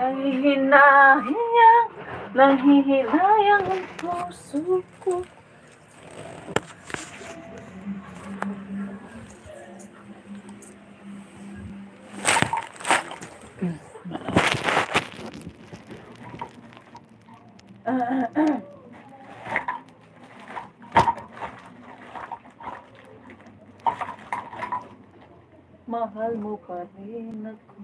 Nanghihinayang, nanghihinayang ang puso ko. Mahal mo pa rin ako.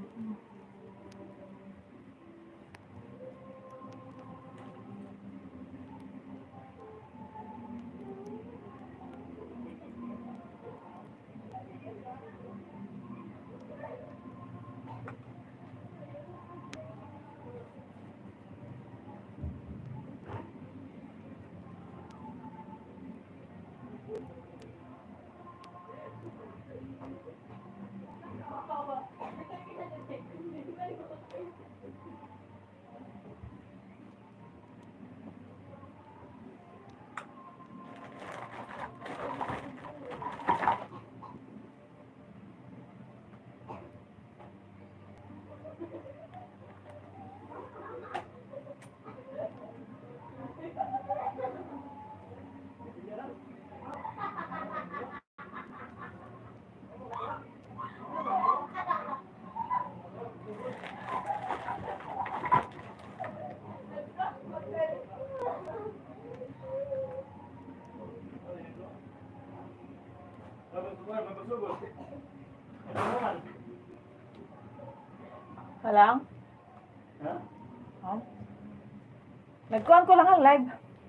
Halang? Ha? Huh? Nagkuhan ko lang ang live.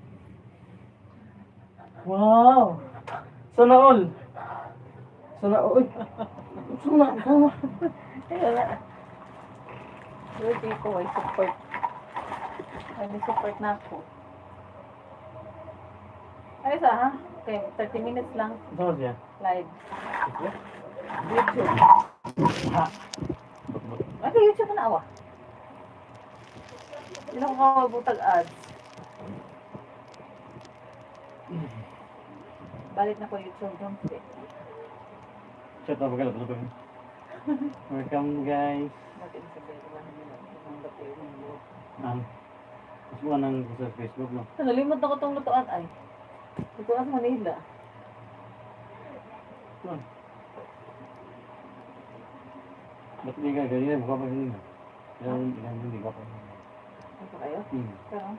Wow! Sana all! Sana all! Sana all! Ayun na. Hindi ko ay support. Ay, support na ako. Ayos ha? Okay, 30 minutes lang. Saan siya? Live. Okay. YouTube. Ha? Okay, YouTube na awa. Hindi na ko mabutag ads. Balik na ko YouTube. Don't say. Chat na ba ka? Welcome guys. Natin sa Bella. Ang dati yung mga. Mas buwan ng sa Facebook, no? Nalimot na ko itong lutuan ay. Lutuan sa Manila. Tuan. Ba't hindi ka ganyan? Mukha pa ganyan. Ilang hindi ka pa. Ano pa kayo? Pero?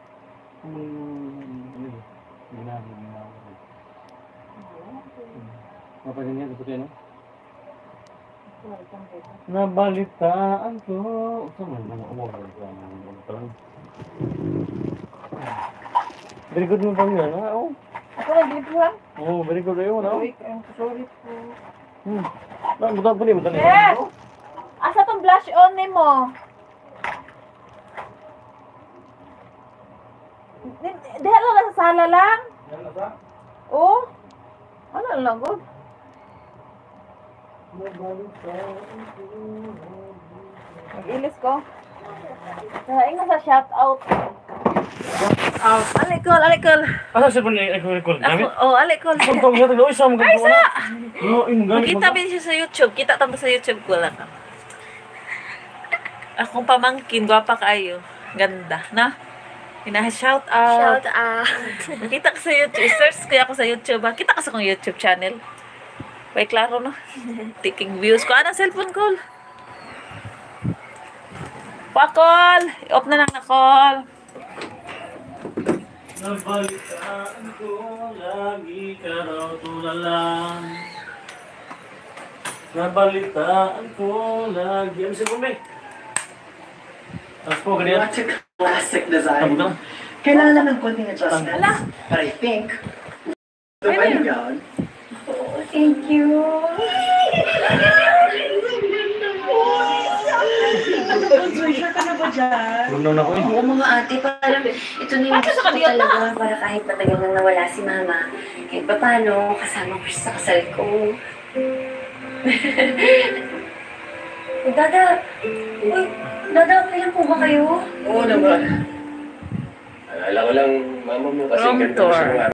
Apa ganyan sa puti, no? Nabalitaan ko. Saan man umawag ka? Very good mo pa yun, ha? Oh. Ako lang dilipuhan? Oh, very good yun, ha? Sorry po. Butan po niya, butan niya. Yes! Asa tong blush on ni mo? Diha lang sa sala lang? Yan na sa? Oo. Ano lang, good? Mag-ilis ko. Ingat sa shout out. Alikol, alikol. Ano sa pun recall? Ako, oh, alikol. Puntong sa tuloy sa mga. Ay, sa! Gamit. Makita ba siya sa YouTube? Kita tamo sa YouTube ko lang. Akong pamangkin, gwapa kayo. Ganda, na? Shout out. Shout out. Kita ka sa YouTube. Search kaya ako sa YouTube. Kita ka sa kong YouTube channel. May klaro, no? Taking views ko. Anong cellphone call? Pa-call! Off na lang na call. Nabalitaan ko lagi ka raw tulalang. Nabalitaan ko lagi. Ano siya po, May? Tapos po, ganyan. Classic design. Ano Kailangan lang ng konting adjustments. But I think the wedding gown. Oh, thank you. Sure ka na ba dyan? Tulong na ko eh. Oo mga ate, parang ito na yung gusto ko talaga para kahit matagal nang nawala si mama. Kahit pa paano, kasama ko siya sa kasal ko. Dada, uy, Dada, kailan po ba kayo? Oo naman. Alala ko lang, mama mo kasi Room ganda tour. siya.